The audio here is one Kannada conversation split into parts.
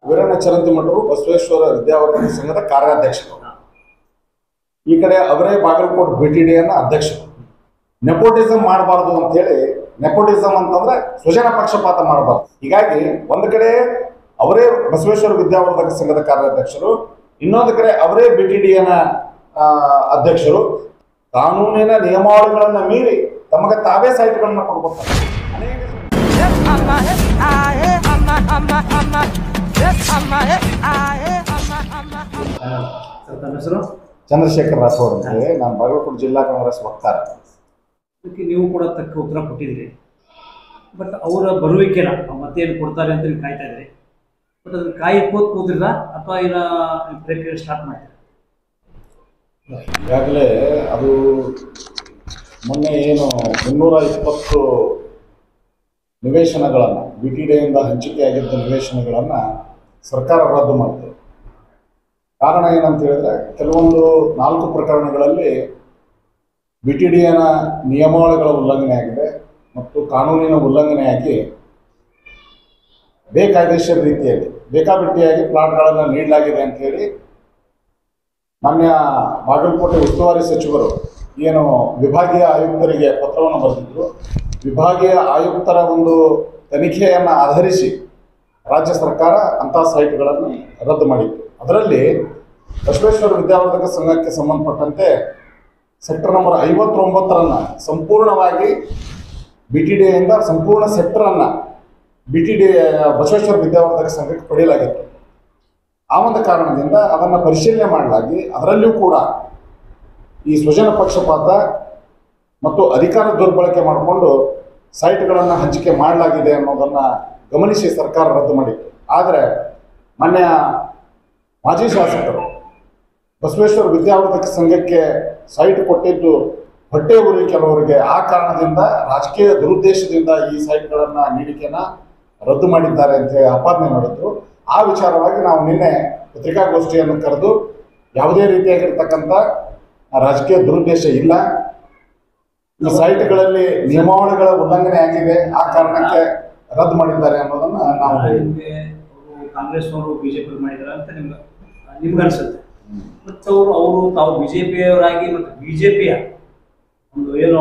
ವೀರಣ್ಣ ಚರಂತಿಮಠರು ಬಸವೇಶ್ವರ ವಿದ್ಯಾವರ್ಧಕ ಸಂಘದ ಕಾರ್ಯಾಧ್ಯಕ್ಷರು. ಈ ಕಡೆ ಅವರೇ ಬಾಗಲಕೋಟೆ ಬಿಟಿಡಿಯನ್ನ ಅಧ್ಯಕ್ಷರು. ನೆಪೋಟಿಸಮ್ ಮಾಡಬಾರ್ದು ಅಂತ ಹೇಳಿ, ನೆಪೋಟಿಸಮ್ ಅಂತಂದ್ರೆ ಸ್ವಜನ ಪಕ್ಷಪಾತ ಮಾಡಬಾರ್ದು. ಹೀಗಾಗಿ ಒಂದು ಕಡೆ ಅವರೇ ಬಸವೇಶ್ವರ ವಿದ್ಯಾವರ್ಧಕ ಸಂಘದ ಕಾರ್ಯಾಧ್ಯಕ್ಷರು, ಇನ್ನೊಂದು ಕಡೆ ಅವರೇ ಬಿಟಿಡಿಯನ್ನ ಅಧ್ಯಕ್ಷರು. ಕಾನೂನಿನ ನಿಯಮಾವಳಿಗಳನ್ನ ಮೀರಿ ತಮಗೆ ತಾವೇ ಸೈಟ್ಗಳನ್ನ ಕೊಡ್ಕೊತಾರೆ. ಚಂದ್ರಶೇಖರ್ ರಾಥೋಡ್ ಅಂತೇಳಿ, ನಾನು ಬಾಗಲಕೋಟೆ ಜಿಲ್ಲಾ ಕಾಂಗ್ರೆಸ್ ವಕ್ತಾರ. ಅದಕ್ಕೆ ನೀವು ಕೂಡ ತಕ್ಕ ಉತ್ತರ ಕೊಟ್ಟಿದ್ರಿ. ಬಟ್ ಅವರ ಬರುವಿಕೆನ ಮತ್ತೇನು ಕೊಡ್ತಾರೆ ಅಂತ ನೀವು ಕಾಯ್ತಾ ಇದ್ರಿ. ಬಟ್ ಅದನ್ನ ಕೂತಿಲ್ಲ ಅಥವಾ ಇಲ್ಲ ಪ್ರಕ್ರಿಯೆ ಸ್ಟಾರ್ಟ್ ಮಾಡ್ತೀರಾ? ಈಗಾಗಲೇ ಅದು ಮೊನ್ನೆ ಏನು 320 ನಿವೇಶನಗಳನ್ನು ಬಿಟಿಡಿಯಿಂದ ಹಂಚಿಕೆಯಾಗಿದ್ದ ನಿವೇಶನಗಳನ್ನು ಸರ್ಕಾರ ರದ್ದು ಮಾಡಿದೆ. ಕಾರಣ ಏನಂತ ಹೇಳಿದ್ರೆ, ಕೆಲವೊಂದು 4 ಪ್ರಕರಣಗಳಲ್ಲಿ ಬಿಟಿಡಿಯನ ನಿಯಮಾವಳಿಗಳ ಉಲ್ಲಂಘನೆ ಆಗಿದೆ ಮತ್ತು ಕಾನೂನಿನ ಉಲ್ಲಂಘನೆಯಾಗಿ ಬೇಕಾಯ್ದೆಯ ರೀತಿಯಲ್ಲಿ ಬೇಕಾಬಿಟ್ಟಿಯಾಗಿ ಪ್ಲಾಟ್ಗಳನ್ನು ನೀಡಲಾಗಿದೆ ಅಂತ ಹೇಳಿ ಮಾನ್ಯ ಬಾಗಲಕೋಟೆ ಉಸ್ತುವಾರಿ ಸಚಿವರು ಏನು ವಿಭಾಗೀಯ ಆಯುಕ್ತರಿಗೆ ಪತ್ರವನ್ನು ಬರೆದಿದ್ರು. ವಿಭಾಗೀಯ ಆಯುಕ್ತರ ಒಂದು ತನಿಖೆಯನ್ನು ಆಧರಿಸಿ ರಾಜ್ಯ ಸರ್ಕಾರ ಅಂತಹ ಸೈಟ್ಗಳನ್ನು ರದ್ದು ಮಾಡಿತ್ತು. ಅದರಲ್ಲಿ ಬಸವೇಶ್ವರ ವಿದ್ಯಾವರ್ಧಕ ಸಂಘಕ್ಕೆ ಸಂಬಂಧಪಟ್ಟಂತೆ ಸೆಕ್ಟರ್ ನಂಬರ್ 59 ಸಂಪೂರ್ಣವಾಗಿ ಬಿಟಿಡಿಯಿಂದ ಸಂಪೂರ್ಣ ಸೆಕ್ಟರನ್ನು ಬಸವೇಶ್ವರ ವಿದ್ಯಾವರ್ಧಕ ಸಂಘಕ್ಕೆ ಪಡೆಯಲಾಗಿತ್ತು. ಆ ಒಂದು ಕಾರಣದಿಂದ ಅದನ್ನು ಪರಿಶೀಲನೆ ಮಾಡಲಾಗಿ ಅದರಲ್ಲಿಯೂ ಕೂಡ ಈ ಸ್ವಜನ ಪಕ್ಷಪಾತ ಮತ್ತು ಅಧಿಕಾರ ದುರ್ಬಳಕೆ ಮಾಡಿಕೊಂಡು ಸೈಟ್ಗಳನ್ನು ಹಂಚಿಕೆ ಮಾಡಲಾಗಿದೆ ಅನ್ನೋದನ್ನು ಗಮನಿಸಿ ಸರ್ಕಾರ ರದ್ದು ಮಾಡಿತ್ತು. ಆದರೆ ಮಾನ್ಯ ಮಾಜಿ ಶಾಸಕರು ಬಸವೇಶ್ವರ ವಿದ್ಯಾವರ್ಧಕ ಸಂಘಕ್ಕೆ ಸೈಟ್ ಕೊಟ್ಟಿದ್ದು ಹೊಟ್ಟೆ ಉರಿ ಕೆಲವರಿಗೆ, ಆ ಕಾರಣದಿಂದ ರಾಜಕೀಯ ದುರುದ್ದೇಶದಿಂದ ಈ ಸೈಟ್ಗಳನ್ನು ನೀಡಿಕೆಯನ್ನು ರದ್ದು ಮಾಡಿದ್ದಾರೆ ಅಂತ ಆಪಾದನೆ ಮಾಡಿದ್ರು. ಆ ವಿಚಾರವಾಗಿ ನಾವು ನಿನ್ನೆ ಪತ್ರಿಕಾಗೋಷ್ಠಿಯನ್ನು ಕರೆದು ಯಾವುದೇ ರೀತಿಯಾಗಿರ್ತಕ್ಕಂಥ ರಾಜಕೀಯ ದುರುದ್ದೇಶ ಇಲ್ಲ, ಈ ಸೈಟ್ಗಳಲ್ಲಿ ನಿಯಮಾವಳಿಗಳ ಉಲ್ಲಂಘನೆ ಆಗಿದೆ, ಆ ಕಾರಣಕ್ಕೆ ರದ್ದು ಮಾಡಿದ್ದಾರೆ ಅನ್ನೋದನ್ನ ನಾವು ಕಾಂಗ್ರೆಸ್ನವರು ಬಿಜೆಪಿ ಮಾಡಿದ್ದಾರೆ ಅಂತ ನಿಮ್ಗೆ ಅನ್ಸುತ್ತೆ. ಮತ್ತು ಅವರು ತಾವು ಬಿಜೆಪಿಯವರಾಗಿ ಮತ್ತು ಬಿಜೆಪಿಯ ಒಂದು ಏನು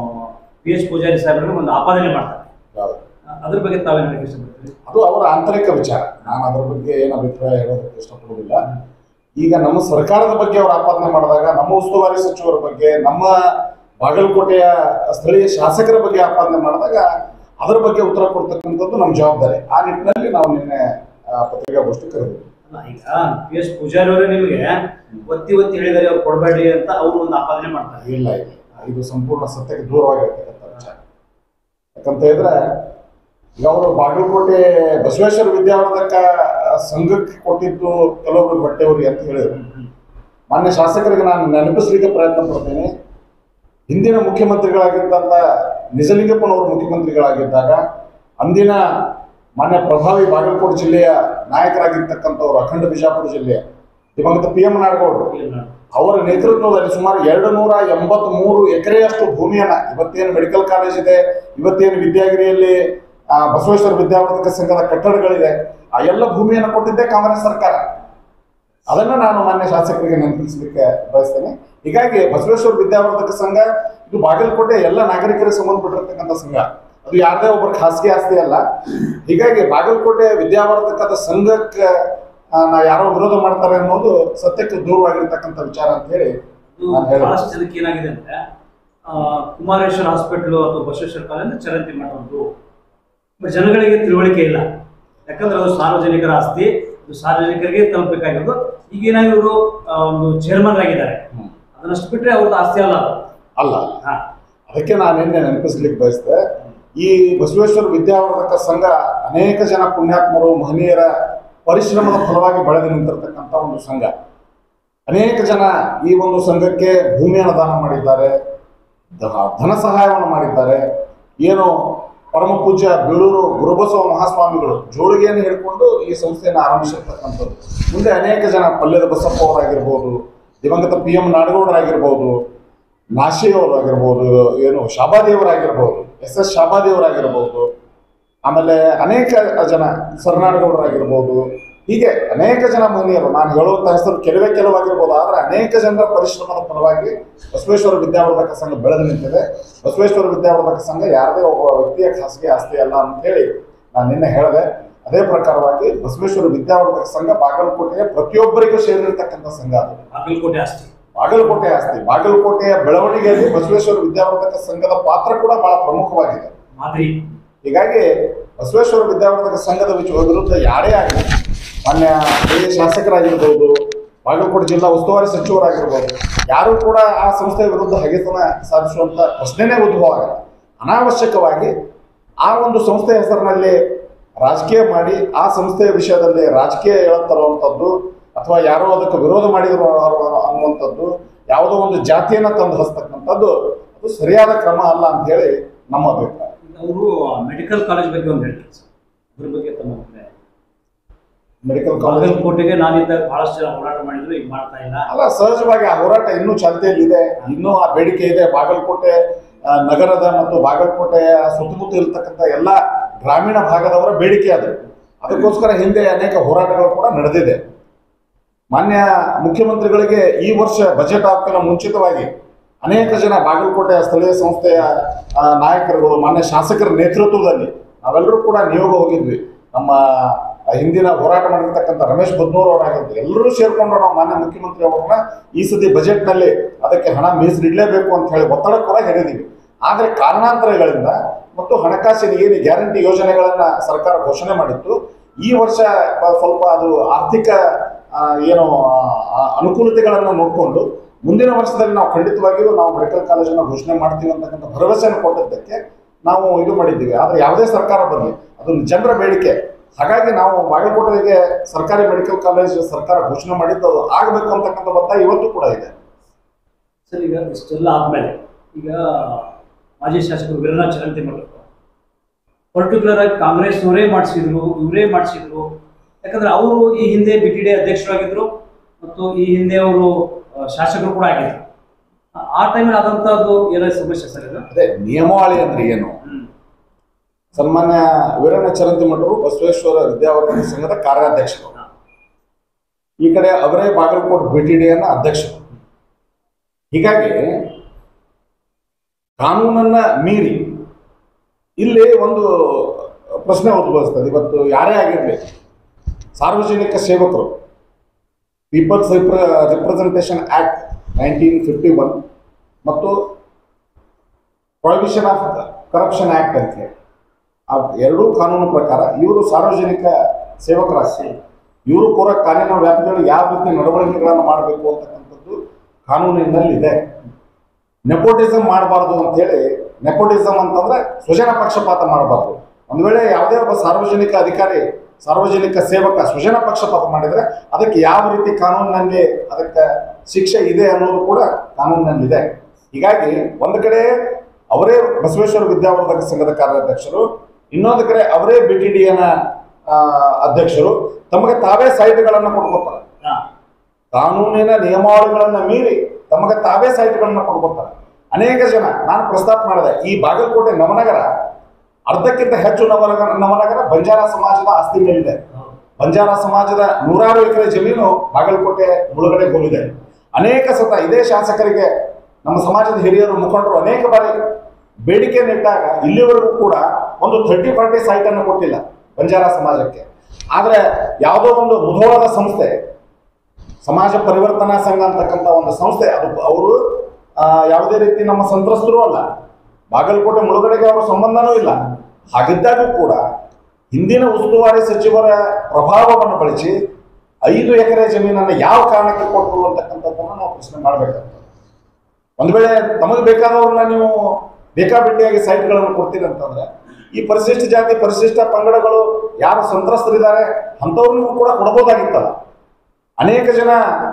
PS ಪೂಜಾರಿ ಸಾಹೇಬರು ಒಂದು ಆಪಾದನೆ ಮಾಡ್ತಾರೆ. ಅದ್ರ ಬಗ್ಗೆ ತಾವೇನು ಹೇಳಕ್ಕೆ ಇಷ್ಟಪಡ್ತೀರಿ? ಅದು ಅವರ ಆಂತರಿಕ ವಿಚಾರ, ನಾನು ಅದ್ರ ಬಗ್ಗೆ ಏನು ಅಭಿಪ್ರಾಯ ಹೇಳೋದಕ್ಕೆ ಇಷ್ಟಪಡೋದಿಲ್ಲ. ಈಗ ನಮ್ಮ ಸರ್ಕಾರದ ಬಗ್ಗೆ ಅವರು ಆಪಾದನೆ ಮಾಡಿದಾಗ, ನಮ್ಮ ಉಸ್ತುವಾರಿ ಸಚಿವರ ಬಗ್ಗೆ, ನಮ್ಮ ಬಾಗಲಕೋಟೆಯ ಸ್ಥಳೀಯ ಶಾಸಕರ ಬಗ್ಗೆ ಆಪಾದನೆ ಮಾಡಿದಾಗ ಅದರ ಬಗ್ಗೆ ಉತ್ತರ ಕೊಡ್ತಕ್ಕಂಥದ್ದು ನಮ್ಮ ಜವಾಬ್ದಾರಿ. ಆ ನಿಟ್ಟಿನಲ್ಲಿ ನಾವು ನಿನ್ನೆ ಪತ್ರಿಕಾಗೋಷ್ಠಿ ಕರೆದಿದ್ವಿ. ಈಗ PS ಪೂಜಾರಿ ಅವರೇ ನಿಮಗೆ ಒತ್ತಿ ಹೇಳಿದರೆ ಅವ್ರು ಕೊಡಬೇಡಿ ಅಂತ ಅವರು ಒಂದು ಆಪಾದನೆ ಮಾಡ್ತಾರೆ. ಇಲ್ಲ, ಇದು ಸಂಪೂರ್ಣ ಸತ್ಯಕ್ಕೆ ದೂರವಾಗಿರ್ತಕ್ಕಂಥ ವಿಚಾರ. ಯಾಕಂತ ಹೇಳಿದ್ರೆ, ಈಗ ಅವರು ಬಾಗಲಕೋಟೆ ಬಸವೇಶ್ವರ ವಿದ್ಯಾವರ್ಧಕ ಸಂಘಕ್ಕೆ ಕೊಟ್ಟಿದ್ದು ಕೆಲವೊಬ್ರು ಬಟ್ಟೆವರಿ ಅಂತ ಹೇಳಿದ್ರು. ಮಾನ್ಯ ಶಾಸಕರಿಗೆ ನಾನು ನೆನಪಿಸಲಿಕ್ಕೆ ಪ್ರಯತ್ನ ಪಡ್ತೇನೆ. ಹಿಂದಿನ ಮುಖ್ಯಮಂತ್ರಿಗಳಾಗಿದ್ದಂಥ ನಿಜಲಿಂಗಪ್ಪನವರು ಮುಖ್ಯಮಂತ್ರಿಗಳಾಗಿದ್ದಾಗ ಅಂದಿನ ಮಾನ್ಯ ಪ್ರಭಾವಿ ಬಾಗಲಕೋಟೆ ಜಿಲ್ಲೆಯ ನಾಯಕರಾಗಿರ್ತಕ್ಕಂಥವ್ರು, ಅಖಂಡ ಬಿಜಾಪುರ ಜಿಲ್ಲೆಯ ದಿವಂಗತ PM ನಾಡಗೌಡರು ಅವರ ನೇತೃತ್ವದಲ್ಲಿ ಸುಮಾರು 283 ಎಕರೆಯಷ್ಟು ಭೂಮಿಯನ್ನ, ಇವತ್ತೇನು ಮೆಡಿಕಲ್ ಕಾಲೇಜ್ ಇದೆ, ಇವತ್ತೇನು ವಿದ್ಯಾಗಿರಿಯಲ್ಲಿ ಬಸವೇಶ್ವರ ವಿದ್ಯಾವರ್ಧಕ ಸಂಘದ ಕಟ್ಟಡಗಳಿದೆ, ಆ ಎಲ್ಲ ಭೂಮಿಯನ್ನು ಕೊಟ್ಟಿದ್ದೇ ಕಾಂಗ್ರೆಸ್ ಸರ್ಕಾರ. ಅದನ್ನು ನಾನು ಮಾನ್ಯ ಶಾಸಕರಿಗೆ ನೆನಪಿಸಲಿಕ್ಕೆ ಬಯಸ್ತೇನೆ. ಹೀಗಾಗಿ ಬಸವೇಶ್ವರ ವಿದ್ಯಾವರ್ಧಕ ಸಂಘ ಇದು ಬಾಗಲಕೋಟೆ ಎಲ್ಲ ನಾಗರಿಕರಿಗೆ ಸಂಬಂಧಪಟ್ಟಿರ್ತಕ್ಕಂಥ ಸಂಘ, ಅದು ಯಾರದೇ ಒಬ್ಬರ ಖಾಸಗಿ ಆಸ್ತಿ ಅಲ್ಲ. ಹೀಗಾಗಿ ಬಾಗಲಕೋಟೆ ವಿದ್ಯಾವರ್ಧಕದ ಸಂಘಕ್ಕೆ ಯಾರೋ ವಿರೋಧ ಮಾಡ್ತಾರೆ ಅನ್ನೋದು ಸತ್ಯಕ್ಕೆ ದೂರವಾಗಿರ್ತಕ್ಕಂಥ ವಿಚಾರ ಅಂತ ಹೇಳಿ ಬಹಳಷ್ಟು ಜನಕ್ಕೆ ಏನಾಗಿದೆ ಅಂದ್ರೆ, ಕುಮಾರೇಶ್ವರ ಹಾಸ್ಪಿಟಲ್ ಅಥವಾ ಬಸವೇಶ್ವರ ಕಾಲೇಜ್ ಚರಂತಿ ಮಾಡೋದು ಬಟ್ ಜನಗಳಿಗೆ ತಿಳುವಳಿಕೆ ಇಲ್ಲ. ಯಾಕಂದ್ರೆ ಅದು ಸಾರ್ವಜನಿಕರ ಆಸ್ತಿ, ಅದು ಸಾರ್ವಜನಿಕರಿಗೆ ತಲುಪಬೇಕಾಗಿರೋದು. ಈಗ ಏನಾಗಿರೋರು ಒಂದು ಚೇರ್ಮನ್ ಆಗಿದ್ದಾರೆ, ಅದನ್ನಷ್ಟು ಬಿಟ್ಟರೆ ಅವ್ರದ್ದು ಆಸ್ತಿ ಅಲ್ಲ. ಅದಕ್ಕೆ ನಾನು ನಿನ್ನೆ ನೆನಪಿಸ್ಲಿಕ್ಕೆ ಬಯಸಿದೆ, ಈ ಬಸವೇಶ್ವರ ವಿದ್ಯಾವರ್ಧಕ ಸಂಘ ಅನೇಕ ಜನ ಪುಣ್ಯಾತ್ಮರು, ಮಹನೀಯರ ಪರಿಶ್ರಮದ ಫಲವಾಗಿ ಬೆಳೆದು ನಿಂತಿರ್ತಕ್ಕಂಥ ಒಂದು ಸಂಘ. ಅನೇಕ ಜನ ಈ ಒಂದು ಸಂಘಕ್ಕೆ ಭೂಮಿಯನ್ನು ದಾನ ಮಾಡಿದ್ದಾರೆ, ಧನ ಸಹಾಯವನ್ನು ಮಾಡಿದ್ದಾರೆ. ಏನು ಪರಮ ಪೂಜ್ಯ ಬೇಳೂರು ಗುರುಬಸವ ಮಹಾಸ್ವಾಮಿಗಳು ಜೋಳಿಗೆಯನ್ನು ಹಿಡ್ಕೊಂಡು ಈ ಸಂಸ್ಥೆಯನ್ನು ಆರಂಭಿಸಿರ್ತಕ್ಕಂಥದ್ದು. ಮುಂದೆ ಅನೇಕ ಜನ ಪಲ್ಯದ ಬಸಪ್ಪ ಅವರಾಗಿರ್ಬೋದು, ದಿವಂಗತ PM ನಾಡಗೌಡರಾಗಿರ್ಬೋದು, ನಾಶಿಯವರಾಗಿರ್ಬೋದು, ಏನು ಶಾಬಾದೇವರಾಗಿರ್ಬೋದು, SS ಶಾಬಾದೇವರಾಗಿರ್ಬೋದು, ಆಮೇಲೆ ಅನೇಕ ಜನ ಸರ್ನಾಡಗೌಡರಾಗಿರ್ಬೋದು, ಹೀಗೆ ಅನೇಕ ಜನ ಮಹನೀಯರು, ನಾನು ಹೇಳುವಂತ ಹೆಸರು ಕೆಲವಾಗಿರ್ಬೋದು, ಆದ್ರೆ ಅನೇಕ ಜನರ ಪರಿಶ್ರಮದ ಫಲವಾಗಿ ಬಸವೇಶ್ವರ ವಿದ್ಯಾವರ್ಧಕ ಸಂಘ ಬೆಳೆದು ನಿಂತಿದೆ. ಬಸವೇಶ್ವರ ವಿದ್ಯಾವರ್ಧಕ ಸಂಘ ಯಾರದೇ ಒಬ್ಬ ವ್ಯಕ್ತಿಯ ಖಾಸಗಿ ಆಸ್ತಿ ಅಲ್ಲ ಅಂತ ಹೇಳಿ ನಾನು ನಿನ್ನೆ ಹೇಳಿದೆ. ಅದೇ ಪ್ರಕಾರವಾಗಿ ಬಸವೇಶ್ವರ ವಿದ್ಯಾವರ್ಧಕ ಸಂಘ ಬಾಗಲಕೋಟೆಯ ಪ್ರತಿಯೊಬ್ಬರಿಗೂ ಸೇರಿರ್ತಕ್ಕಂಥ ಸಂಘ. ಅದು ಬಾಗಲಕೋಟೆ ಆಸ್ತಿ. ಬಾಗಲಕೋಟೆಯ ಬೆಳವಣಿಗೆಯಲ್ಲಿ ಬಸವೇಶ್ವರ ವಿದ್ಯಾವರ್ಧಕ ಸಂಘದ ಪಾತ್ರ ಕೂಡ ಬಹಳ ಪ್ರಮುಖವಾಗಿದೆ. ಹೀಗಾಗಿ ಬಸವೇಶ್ವರ ವಿದ್ಯಾವರ್ಧಕ ಸಂಘದ ವಿರುದ್ಧ ಯಾರೇ ಆಗಲಿ, ಮಾನ್ಯ ಹಿರಿಯ ಶಾಸಕರಾಗಿರ್ಬೋದು, ಬಾಗಲಕೋಟೆ ಜಿಲ್ಲಾ ಉಸ್ತುವಾರಿ ಸಚಿವರಾಗಿರ್ಬೋದು, ಯಾರು ಕೂಡ ಆ ಸಂಸ್ಥೆಯ ವಿರುದ್ಧ ಹಗೆತನ ಸಾಧಿಸುವಂತ ಪ್ರಶ್ನೆನೇ ಉದ್ಭವ ಆಗಲ್ಲ. ಅನಾವಶ್ಯಕವಾಗಿ ಆ ಒಂದು ಸಂಸ್ಥೆಯ ಹೆಸರಿನಲ್ಲಿ ರಾಜಕೀಯ ಮಾಡಿ ಆ ಸಂಸ್ಥೆಯ ವಿಷಯದಲ್ಲಿ ರಾಜಕೀಯ ಹೇಳುತ್ತಿರುವಂಥದ್ದು ಅಥವಾ ಯಾರೋ ಅದಕ್ಕೆ ವಿರೋಧ ಮಾಡಿದ್ರು ಅನ್ನುವಂಥದ್ದು, ಯಾವುದೋ ಒಂದು ಜಾತಿಯನ್ನ ತಂದು ಹಸ್ತಕ್ಕಂಥದ್ದು ಅದು ಸರಿಯಾದ ಕ್ರಮ ಅಲ್ಲ ಅಂತ ಹೇಳಿ ನಮ್ಮ ಅಭಿಪ್ರಾಯ. ಅವರು ಮೆಡಿಕಲ್ ಕಾಲೇಜ್ ಬಗ್ಗೆ ಒಂದು ಹೇಳ್ತಾರೆ ಸರ್, ಅದ್ರ ಬಗ್ಗೆ ತಮ್ಮ ಮೆಡಿಕಲ್ ಕಾಲೇಜ್ ಕೋಟೆಗೆ ನಾನಿದ್ದಾಗ ಬಹಳಷ್ಟು ಜನ ಹೋರಾಟ ಮಾಡಿದ್ರು, ಈಗ ಮಾಡ್ತಾ ಇಲ್ಲ. ಅಲ್ಲ, ಸಹಜವಾಗಿ ಆ ಹೋರಾಟ ಇನ್ನೂ ಚಾಲ್ತಿಯಲ್ಲಿದೆ, ಇನ್ನೂ ಆ ಬೇಡಿಕೆ ಇದೆ. ಬಾಗಲಕೋಟೆ ನಗರದ ಮತ್ತು ಬಾಗಲಕೋಟೆಯ ಸುತ್ತಮುತ್ತ ಇರತಕ್ಕಂಥ ಎಲ್ಲ ಗ್ರಾಮೀಣ ಭಾಗದವರ ಬೇಡಿಕೆ ಅದು. ಅದಕ್ಕೋಸ್ಕರ ಹಿಂದೆ ಅನೇಕ ಹೋರಾಟಗಳು ಕೂಡ ನಡೆದಿದೆ. ಮಾನ್ಯ ಮುಖ್ಯಮಂತ್ರಿಗಳಿಗೆ ಈ ವರ್ಷ ಬಜೆಟ್ ಆಗ್ತಿನ ಮುಂಚಿತವಾಗಿ ಅನೇಕ ಜನ ಬಾಗಲಕೋಟೆಯ ಸ್ಥಳೀಯ ಸಂಸ್ಥೆಯ ನಾಯಕರುಗಳು, ಮಾನ್ಯ ಶಾಸಕರ ನೇತೃತ್ವದಲ್ಲಿ ನಾವೆಲ್ಲರೂ ಕೂಡ ನಿಯೋಗ ಹೋಗಿದ್ವಿ. ನಮ್ಮ ಹಿಂದಿನ ಹೋರಾಟ ಮಾಡಿರ್ತಕ್ಕಂಥ ರಮೇಶ್ ಬದ್ನೂರ್ ಅವರಾಗಿದ್ದು ಎಲ್ಲರೂ ಸೇರ್ಕೊಂಡು ನಾವು ಮಾನ್ಯ ಮುಖ್ಯಮಂತ್ರಿ ಅವರನ್ನ ಈ ಸತಿ ಬಜೆಟ್ನಲ್ಲಿ ಅದಕ್ಕೆ ಹಣ ಮೀಸಲಿಡಲೇಬೇಕು ಅಂತ ಹೇಳಿ ಒತ್ತಡ ಕೂಡ ಹೇಳಿದೀವಿ. ಆದರೆ ಕಾರಣಾಂತರಗಳಿಂದ ಮತ್ತು ಹಣಕಾಸಿನ ಏನು ಗ್ಯಾರಂಟಿ ಯೋಜನೆಗಳನ್ನ ಸರ್ಕಾರ ಘೋಷಣೆ ಮಾಡಿತ್ತು, ಈ ವರ್ಷ ಸ್ವಲ್ಪ ಅದು ಆರ್ಥಿಕ ಏನು ಅನುಕೂಲತೆಗಳನ್ನು ನೋಡಿಕೊಂಡು ಮುಂದಿನ ವರ್ಷದಲ್ಲಿ ನಾವು ಖಂಡಿತವಾಗಿಯೂ ನಾವು ಮೆಡಿಕಲ್ ಕಾಲೇಜನ್ನು ಘೋಷಣೆ ಮಾಡ್ತೀವಿ ಅಂತಕ್ಕಂಥ ಭರವಸೆಯನ್ನು ಕೊಟ್ಟಿದ್ದಕ್ಕೆ ನಾವು ಇದು ಮಾಡಿದ್ದೀವಿ. ಆದರೆ ಯಾವುದೇ ಸರ್ಕಾರ ಬರಲಿ, ಅದು ಜನರ ಬೇಡಿಕೆ. ಹಾಗಾಗಿ ನಾವು ಬಾಗಲಕೋಟೆಗೆ ಸರ್ಕಾರಿ ಮೆಡಿಕಲ್ ಕಾಲೇಜ್ ಸರ್ಕಾರ ಘೋಷಣೆ ಮಾಡಿದ್ದು ಅದು ಆಗಬೇಕು ಅಂತಕ್ಕಂಥ ಒತ್ತಾಯ ಇವತ್ತು ಕೂಡ ಇದೆ. ಸರ್, ಈಗ ಇಷ್ಟೆಲ್ಲ ಆದ್ಮೇಲೆ ಈಗ ಮಾಜಿ ಶಾಸಕರು ವೀರನಾಥ್ ಚರಂತಿಮಠ ಪರ್ಟಿಕ್ಯುಲರ್ ಆಗಿ ಕಾಂಗ್ರೆಸ್ನವರೇ ಇವರೇ ಮಾಡಿಸಿದ್ರು. ಯಾಕಂದ್ರೆ ಅವರು ಈ ಹಿಂದೆ BTD ಅಧ್ಯಕ್ಷರಾಗಿದ್ರು ಮತ್ತು ಈ ಹಿಂದೆ ಅವರು ಶಾಸಕರು ಕೂಡ ಆಗಿದ್ರು. ಆ ಟೈಮಲ್ಲಿ ಆದಂತದ್ದು ಏನೋ ಸಮಸ್ಯೆ ಸರ್ ಇದು? ಅದೇ ನಿಯಮಾವಳಿ ಅಂದ್ರೆ ಏನು? ಸನ್ಮಾನ್ಯ ವೀರನಾಥ್ ಚರಂತಿಮಠರು ಬಸವೇಶ್ವರ ವಿದ್ಯಾವರ್ಧಕ ಸಂಘದ ಕಾರ್ಯಾಧ್ಯಕ್ಷರು, ಈ ಕಡೆ ಅವರೇ ಬಾಗಲಕೋಟೆ BTDನ ಅಧ್ಯಕ್ಷರು. ಹೀಗಾಗಿ ಕಾನೂನನ್ನ ಮೀರಿ ಇಲ್ಲಿ ಒಂದು ಪ್ರಶ್ನೆ ಉದ್ಭವಿಸ್ತದೆ. ಇವತ್ತು ಯಾರೇ ಆಗಿರಲಿ, ಸಾರ್ವಜನಿಕ ಸೇವಕರು ಪೀಪಲ್ಸ್ ರಿಪ್ರೆಸೆಂಟೇಷನ್ ಆಕ್ಟ್ 1951 ಮತ್ತು ಪ್ರೊಹಿಬಿಷನ್ ಆಫ್ ಕರಪ್ಷನ್ ಆಕ್ಟ್ ಅಂತ ಹೇಳಿ ಆ ಎರಡೂ ಕಾನೂನು ಪ್ರಕಾರ ಇವರು ಸಾರ್ವಜನಿಕ ಸೇವಕರಾಗಿ ಇವರು ಕೂಡ ಕಾನೂನಿನ ವ್ಯಾಪ್ತಿಯಲ್ಲಿ ಯಾವ ರೀತಿ ನಡವಳಿಕೆಗಳನ್ನು ಮಾಡಬೇಕು ಅಂತಕ್ಕಂಥದ್ದು ಕಾನೂನಿನಲ್ಲಿದೆ. ನೆಪೋಟಿಸಮ್ ಮಾಡಬಾರ್ದು ಅಂತ ಹೇಳಿ, ನೆಪೋಟಿಸಮ್ ಅಂತಂದ್ರೆ ಸ್ವಜನ ಪಕ್ಷಪಾತ ಮಾಡಬಾರ್ದು. ಒಂದು ವೇಳೆ ಯಾವುದೇ ಒಬ್ಬ ಸಾರ್ವಜನಿಕ ಅಧಿಕಾರಿ, ಸಾರ್ವಜನಿಕ ಸೇವಕ ಸ್ವಜನ ಪಕ್ಷಪಾತ ಮಾಡಿದ್ರೆ ಅದಕ್ಕೆ ಯಾವ ರೀತಿ ಕಾನೂನಿನಲ್ಲಿ ಅದಕ್ಕೆ ಶಿಕ್ಷೆ ಇದೆ ಅನ್ನೋದು ಕೂಡ ಕಾನೂನಿನಲ್ಲಿದೆ. ಹೀಗಾಗಿ ಒಂದು ಕಡೆ ಅವರೇ ಬಸವೇಶ್ವರ ವಿದ್ಯಾವರ್ಧಕ ಸಂಘದ ಕಾರ್ಯಾಧ್ಯಕ್ಷರು, ಇನ್ನೊಂದು ಕಡೆ ಅವರೇ BTDನ ಅಧ್ಯಕ್ಷರು ತಮಗೆ ತಾವೇ ಸೈಟ್ಗಳನ್ನು ಕೊಡ್ಕೊತಾರೆ. ಕಾನೂನಿನ ನಿಯಮಾವಳಿಗಳನ್ನ ಮೀರಿ ತಮಗೆ ತಾವೇ ಸೈಟ್ಗಳನ್ನ ಕೊಡ್ಕೊತಾರೆ. ಅನೇಕ ಜನ, ನಾನು ಪ್ರಸ್ತಾಪ ಮಾಡಿದೆ, ಈ ಬಾಗಲಕೋಟೆ ನವನಗರ ಅರ್ಧಕ್ಕಿಂತ ಹೆಚ್ಚು ನವನಗರ ಬಂಜಾರ ಸಮಾಜದ ಆಸ್ತಿ ಮೇಲಿದೆ. ಬಂಜಾರ ಸಮಾಜದ 100 ಎಕರೆ ಜಮೀನು ಬಾಗಲಕೋಟೆ ಮುಳುಗಡೆ ಹೋಗಿದೆ. ಅನೇಕ ಸತ ಇದೇ ಶಾಸಕರಿಗೆ ನಮ್ಮ ಸಮಾಜದ ಹಿರಿಯರು ಮುಖಂಡರು ಅನೇಕ ಬಾರಿ ಬೇಡಿಕೆಯನ್ನು ಇಟ್ಟಾಗ ಇಲ್ಲಿವರೆಗೂ ಕೂಡ ಒಂದು 30-40 ಸೈಟ್ ಅನ್ನು ಕೊಟ್ಟಿಲ್ಲ ಬಂಜಾರ ಸಮಾಜಕ್ಕೆ. ಆದ್ರೆ ಯಾವುದೋ ಒಂದು ಮುಧೋಳದ ಸಂಸ್ಥೆ, ಸಮಾಜ ಪರಿವರ್ತನಾ ಸಂಘ ಅಂತಕ್ಕಂಥ ಒಂದು ಸಂಸ್ಥೆ, ಅದು ಅವರು ಯಾವುದೇ ರೀತಿ ನಮ್ಮ ಸಂತ್ರಸ್ತರು ಅಲ್ಲ, ಬಾಗಲಕೋಟೆ ಮುಳುಗಡೆಗೆ ಅವರ ಸಂಬಂಧನೂ ಇಲ್ಲ. ಹಾಗಿದ್ದಾಗೂ ಕೂಡ ಹಿಂದಿನ ಉಸ್ತುವಾರಿ ಸಚಿವರ ಪ್ರಭಾವವನ್ನು ಬಳಸಿ 5 ಎಕರೆ ಜಮೀನನ್ನು ಯಾವ ಕಾರಣಕ್ಕೆ ಕೊಟ್ಟರು ಅಂತಕ್ಕಂಥದ್ದನ್ನು ನಾವು ಪ್ರಶ್ನೆ ಮಾಡಬೇಕಾಗ್ತದೆ. ಒಂದು ವೇಳೆ ತಮಗೆ ಬೇಕಾದವ್ರನ್ನ ನೀವು ಬೇಕಾಬಿಟ್ಟಿಯಾಗಿ ಸೈಟ್ಗಳನ್ನು ಕೊಡ್ತೀರಿ ಅಂತಂದ್ರೆ ಈ ಪರಿಶಿಷ್ಟ ಜಾತಿ ಪರಿಶಿಷ್ಟ ಪಂಗಡಗಳು ಯಾರು ಸಂತ್ರಸ್ತರಿದ್ದಾರೆ ಅಂಥವ್ರಿಗೂ ಕೂಡ ಕೊಡಬಹುದಾಗಿತ್ತಲ್ಲ. ಅನೇಕ ಜನ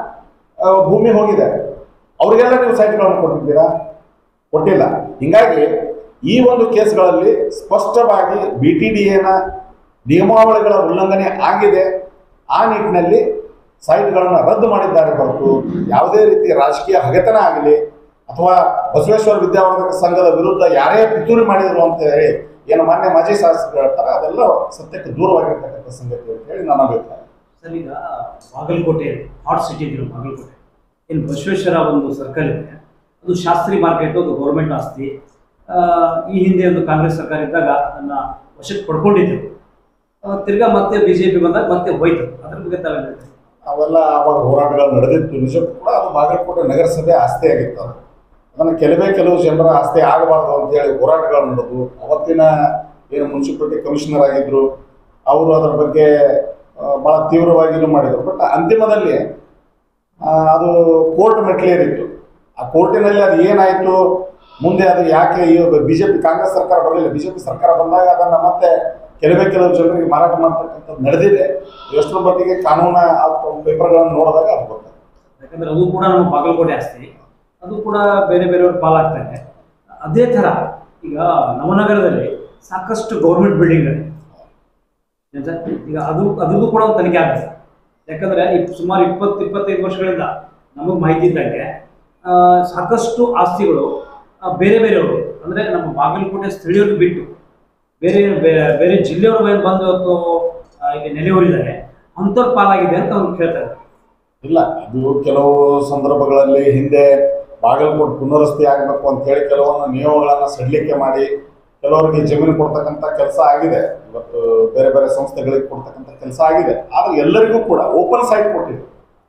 ಭೂಮಿ ಹೋಗಿದೆ, ಅವರಿಗೆಲ್ಲ ನೀವು ಸೈಟ್ಗಳನ್ನು ಕೊಟ್ಟಿದ್ದೀರಾ? ಕೊಟ್ಟಿಲ್ಲ. ಹೀಗಾಗಿ ಈ ಒಂದು ಕೇಸ್ಗಳಲ್ಲಿ ಸ್ಪಷ್ಟವಾಗಿ BTDನ ನಿಯಮಾವಳಿಗಳ ಉಲ್ಲಂಘನೆ ಆಗಿದೆ. ಆ ನಿಟ್ಟಿನಲ್ಲಿ ಸೈಟ್ಗಳನ್ನು ರದ್ದು ಮಾಡಿದ್ದಾರೆ ಹೊರತು ಯಾವುದೇ ರೀತಿ ರಾಜಕೀಯ ಹಗೆತನ ಆಗಲಿ ಅಥವಾ ಬಸವೇಶ್ವರ ವಿದ್ಯಾವರ್ಧಕ ಸಂಘದ ವಿರುದ್ಧ ಯಾರೇ ಪಿತೂರಿ ಮಾಡಿದ್ರು ಅಂತ ಹೇಳಿ ಏನು ಮಾನ್ಯ ಮಾಜಿ ಶಾಸಕರು ಹೇಳ್ತಾರೆ, ಅದೆಲ್ಲ ಸತ್ಯಕ್ಕೆ ದೂರವಾಗಿರ್ತಕ್ಕಂಥ ಸಂಗತಿ ಅಂತ ಹೇಳಿ ನನ್ನ ಅಭಿಪ್ರಾಯ. ಸರ್ ಈಗ ಬಾಗಲಕೋಟೆ ಹಾಟ್ ಸಿಟಿ ಇದೆ ಬಾಗಲಕೋಟೆ. ಏನು ಬಸವೇಶ್ವರ ಒಂದು ಸರ್ಕಲ್ ಇದೆ, ಅದು ಶಾಸ್ತ್ರಿ ಮಾರ್ಕೆಟ್, ಅದು ಗೌರ್ಮೆಂಟ್ ಆಸ್ತಿ. ಈ ಹಿಂದೆ ಒಂದು ಕಾಂಗ್ರೆಸ್ ಸರ್ಕಾರ ಇದ್ದಾಗ ಅದನ್ನು ವಶಕ್ಕೆ ಪಡ್ಕೊಂಡಿದ್ದರು. ತಿರ್ಗಾ ಮತ್ತೆ ಬಿಜೆಪಿ ಬಂದಾಗ ಮತ್ತೆ ಹೋಯ್ತು. ಅದ್ರ ಬಗ್ಗೆ ತಾವೇನು ಹೇಳ್ತೀವಿ? ಅವೆಲ್ಲ ಆವಾಗ ಹೋರಾಟಗಳು ನಡೆದಿತ್ತು. ನಿಜಕ್ಕೂ ಕೂಡ ಅದು ಬಾಗಲಕೋಟೆ ನಗರಸಭೆ ಆಸ್ತಿ ಆಗಿತ್ತು. ಅದನ್ನು ಕೆಲವು ಜನರ ಆಸ್ತಿ ಆಗಬಾರ್ದು ಅಂತೇಳಿ ಹೋರಾಟಗಳು ನಡೆದು ಅವತ್ತಿನ ಏನು ಮುನ್ಸಿಪಾಲಿಟಿ ಕಮಿಷನರ್ ಆಗಿದ್ರು ಅವರು ಅದರ ಬಗ್ಗೆ ಭಾಳ ತೀವ್ರವಾಗಿ ಮಾಡಿದರು. ಬಟ್ ಅಂತಿಮದಲ್ಲಿ ಅದು ಕೋರ್ಟ್ ಮೆಟ್ಲೇರಿತ್ತು. ಆ ಕೋರ್ಟಿನಲ್ಲಿ ಅದು ಏನಾಯಿತು, ಮುಂದೆ ಅದು ಯಾಕೆ ಈ ಬಿಜೆಪಿ ಕಾಂಗ್ರೆಸ್ ಸರ್ಕಾರ ಬರಲಿಲ್ಲ, ಬಿಜೆಪಿ ಸರ್ಕಾರ ಬಂದಾಗ ಅದನ್ನು ಮತ್ತೆ ಕೆಲವು ಜನರಿಗೆ ಮಾರಾಟ ಮಾಡ್ತಕ್ಕಂಥದ್ದು ನಡೆದಿದೆ. ಎಷ್ಟರ ಮಟ್ಟಿಗೆ ಕಾನೂನ ಪೇಪರ್ಗಳನ್ನು ನೋಡಿದಾಗ ಅದು ಗೊತ್ತಾಗುತ್ತೆ. ಯಾಕಂದ್ರೆ ಅದು ಕೂಡ ನಮ್ಮ ಬಾಗಲಕೋಟೆ ಆಸ್ತಿ, ಅದು ಕೂಡ ಬೇರೆ ಬೇರೆಯವ್ರ ಪಾಲಾಗ್ತಾರೆ. ಅದೇ ಥರ ಈಗ ನವನಗರದಲ್ಲಿ ಸಾಕಷ್ಟು ಗೌರ್ಮೆಂಟ್ ಬಿಲ್ಡಿಂಗ್ಗಳಿವೆ. ಈಗ ಅದ್ರದ್ದು ಕೂಡ ಒಂದು ತನಿಖೆ ಆಗುತ್ತೆ. ಯಾಕಂದ್ರೆ ಸುಮಾರು 20-25 ವರ್ಷಗಳಿಂದ ನಮಗೆ ಮಾಹಿತಿ ಇದ್ದಂಗೆ ಸಾಕಷ್ಟು ಆಸ್ತಿಗಳು ಬೇರೆ ಬೇರೆಯವರು, ಅಂದರೆ ನಮ್ಮ ಬಾಗಲಕೋಟೆ ಸ್ಥಳೀಯರು ಬಿಟ್ಟು ಬೇರೆ ಬೇರೆ ಜಿಲ್ಲೆಯವರು ಏನು ಬಂದು ಇವತ್ತು ಇಲ್ಲಿ ನೆಲೆಯೂರಿದ್ದಾರೆ, ಅಂಥವ್ರ ಪಾಲಾಗಿದೆ ಅಂತ ಅವ್ರು ಕೇಳ್ತಾರೆ. ಇಲ್ಲ, ಇದು ಕೆಲವು ಸಂದರ್ಭಗಳಲ್ಲಿ ಹಿಂದೆ ಬಾಗಲಕೋಟೆ ಪುನರ್ವಸತಿ ಆಗಬೇಕು ಅಂತ ಹೇಳಿ ಕೆಲವೊಂದು ನಿಯಮಗಳನ್ನು ಸಡಿಲಿಕೆ ಮಾಡಿ ಕೆಲವರಿಗೆ ಜಮೀನು ಕೊಡ್ತಕ್ಕಂಥ ಕೆಲಸ ಆಗಿದೆ. ಇವತ್ತು ಬೇರೆ ಬೇರೆ ಸಂಸ್ಥೆಗಳಿಗೆ ಕೊಡ್ತಕ್ಕಂಥ ಕೆಲಸ ಆಗಿದೆ. ಆದರೆ ಎಲ್ಲರಿಗೂ ಕೂಡ ಓಪನ್ ಸೈಟ್ ಕೊಟ್ಟಿದ್ರು.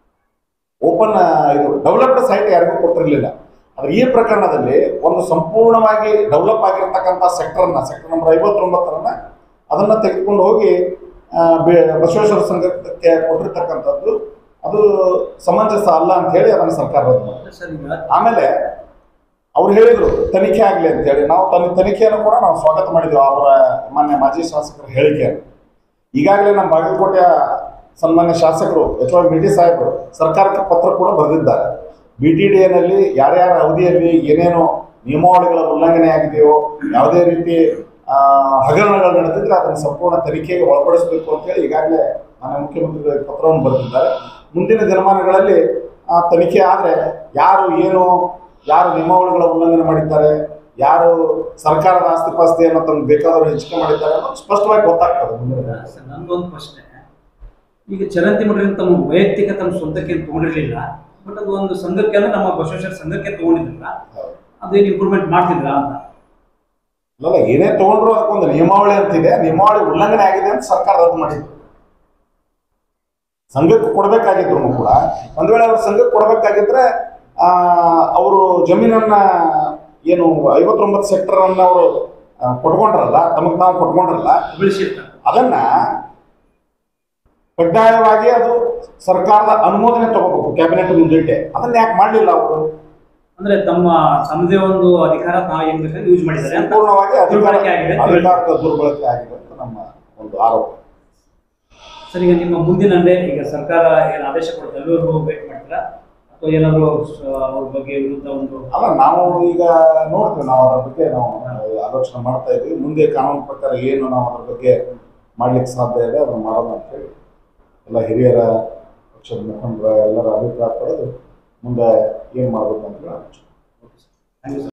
ಇದು ಡೆವಲಪ್ಡ್ ಸೈಟ್ ಯಾರಿಗೂ ಕೊಟ್ಟಿರಲಿಲ್ಲ. ಆದರೆ ಈ ಪ್ರಕರಣದಲ್ಲಿ ಒಂದು ಸಂಪೂರ್ಣವಾಗಿ ಡೆವಲಪ್ ಆಗಿರ್ತಕ್ಕಂಥ ಸೆಕ್ಟರ್ ನಂಬರ್ 59 ಅದನ್ನು ತೆಗೆದುಕೊಂಡು ಹೋಗಿ ಬಸವೇಶ್ವರ ಸಂಘಕ್ಕೆ ಕೊಟ್ಟಿರ್ತಕ್ಕಂಥದ್ದು ಅದು ಸಮಂಜಸ ಅಲ್ಲ ಅಂತ ಹೇಳಿ ಅದನ್ನು ಸರ್ಕಾರ ರದ್ದು ಮಾಡಿದೆ. ಆಮೇಲೆ ಅವ್ರು ಹೇಳಿದರು ತನಿಖೆ ಆಗಲಿ ಅಂತ ಹೇಳಿ. ನಾವು ತನಿಖೆಯನ್ನು ಕೂಡ ನಾವು ಸ್ವಾಗತ ಮಾಡಿದ್ವಿ ಅವರ ಮಾನ್ಯ ಮಾಜಿ ಶಾಸಕರ ಹೇಳಿಕೆಯನ್ನು. ಈಗಾಗಲೇ ನಮ್ಮ ಬಾಗಲಕೋಟೆಯ ಸನ್ಮಾನ್ಯ ಶಾಸಕರು ಎಚ್.ವೈ. ಮಿಟಿ ಸಾಹೇಬರು ಸರ್ಕಾರಕ್ಕೆ ಪತ್ರ ಕೂಡ ಬರೆದಿದ್ದಾರೆ. BTDAನಲ್ಲಿ ಯಾರ್ಯಾರ ಅವಧಿಯಲ್ಲಿ ಏನೇನು ನಿಯಮಾವಳಿಗಳ ಉಲ್ಲಂಘನೆ ಆಗಿದೆಯೋ, ಯಾವುದೇ ರೀತಿ ಹಗರಣಗಳು ನಡೆದಿದ್ರೆ ಅದನ್ನು ಸಂಪೂರ್ಣ ತನಿಖೆಗೆ ಒಳಪಡಿಸಬೇಕು ಅಂತ ಹೇಳಿ ಈಗಾಗಲೇ ಮಾನ್ಯ ಮುಖ್ಯಮಂತ್ರಿಗಳಿಗೆ ಪತ್ರವನ್ನು ಬರೆದಿದ್ದಾರೆ. ಮುಂದಿನ ದಿನಮಾನಗಳಲ್ಲಿ ತನಿಖೆ ಆದರೆ ಯಾರು ನಿಯಮಾವಳಿಗಳ ಉಲ್ಲಂಘನೆ ಮಾಡಿದ್ದಾರೆ, ಯಾರು ಸರ್ಕಾರದ ಆಸ್ತಿ ಪಾಸ್ತಿಯನ್ನು ತಮ್ಗೆ ಬೇಕಾದವರು ಹೆಚ್ಚಿಗೆ ಮಾಡಿದ್ದಾರೆ ಅನ್ನೋದು ಸ್ಪಷ್ಟವಾಗಿ ಗೊತ್ತಾಗ್ತದೆ. ನನ್ನೊಂದು ಪ್ರಶ್ನೆ, ಈಗ ಚರಂತಿ ಮಠದಿಂದ ತಮ್ಮ ವೈಯಕ್ತಿಕ ತಮ್ಮ ಸ್ವಂತಕ್ಕೆ ತಗೊಂಡಿರಲಿಲ್ಲ, ಬಟ್ ಅದು ಒಂದು ಸಂಘಕ್ಕೆ ಅಂದ್ರೆ ನಮ್ಮ ಬಸವೇಶ್ವರ ಸಂಘಕ್ಕೆ ತಗೊಂಡಿದ್ರಲ್ಲ, ಅದೇನು ಇಂಪ್ರೂವ್ಮೆಂಟ್ ಮಾಡ್ತಿದ್ರ ಅಂತ? ಅಲ್ಲ, ಏನೇ ತಗೊಂಡ್ರು ಅದಕ್ಕೊಂದು ನಿಯಮಾವಳಿ ಅಂತಿದೆ. ನಿಯಮಾವಳಿ ಉಲ್ಲಂಘನೆ ಆಗಿದೆ ಅಂತ ಸರ್ಕಾರ ರದ್ದು ಮಾಡಿದ್ರು. ಸಂಘಕ್ಕೆ ಕೊಡಬೇಕಾಗಿದ್ರು ಕೂಡ ಒಂದ್ ವೇಳೆ ಅವ್ರ ಸಂಘಕ್ಕೆ ಕೊಡಬೇಕಾಗಿದ್ರೆ ಅವರು ಜಮೀನನ್ನ ಏನು 59 ಸೆಕ್ಟರ್ ಅನ್ನ ಅವರು ಕೊಟ್ಕೊಂಡ್ರಲ್ಲ, ತಮಗೆ ನಾವು ಕೊಟ್ಕೊಂಡ್ರಲ್ಲ, ಅದನ್ನ ಕಡ್ಡಾಯವಾಗಿ ಅದು ಸರ್ಕಾರದ ಅನುಮೋದನೆ ತಗೋಬೇಕು, ಕ್ಯಾಬಿನೆಟ್ ಮುಂದಿಟ್ಟೆ. ಅದನ್ನ ಯಾಕೆ ಮಾಡಲಿಲ್ಲ ಅವರು? ಅಂದ್ರೆ ತಮ್ಮದೇ ಒಂದು ಅಧಿಕಾರ ಯೂಸ್ ಮಾಡಿದ್ದಾರೆ, ಸಂಪೂರ್ಣವಾಗಿ ಅಧಿಕಾರದ ದುರ್ಬಳಕೆ ಆಗಿದೆ ಅಂತ ನಮ್ಮ ಒಂದು ಆರೋಪ. ಸರ್, ಈಗ ನಿಮ್ಮ ಮುಂದಿನ ಈಗ ಸರ್ಕಾರ ಏನು ಆದೇಶ ಕೊಡುತ್ತೆ ಅಲ್ಲಿವರೆಗೂ ವೇಟ್ ಮಾಡ್ತೀರಾ ಅಥವಾ ಏನಾದರೂ ಅವ್ರ ಬಗ್ಗೆ ವಿರುದ್ಧ ಒಂದು? ಅಲ್ಲ, ನಾವು ಈಗ ನೋಡ್ತೀವಿ, ನಾವು ಅದ್ರ ಬಗ್ಗೆ ನಾವು ಆಲೋಚನೆ ಮಾಡ್ತಾ ಇದ್ವಿ. ಮುಂದೆ ಕಾನೂನು ಪ್ರಕಾರ ಏನು ನಾವು ಅದ್ರ ಬಗ್ಗೆ ಮಾಡ್ಲಿಕ್ಕೆ ಸಾಧ್ಯ ಇದೆ ಅದನ್ನು ಮಾಡೋಣ ಅಂತೇಳಿ ಎಲ್ಲ ಹಿರಿಯರ ಪಕ್ಷದ ಮುಖಂಡರ ಎಲ್ಲರ ಅಭಿಪ್ರಾಯ ಪಡೆದು ಮುಂದೆ ಏನು ಮಾಡಬೇಕು ಅಂತ ಹೇಳಿ ಆಲೋಚನೆ.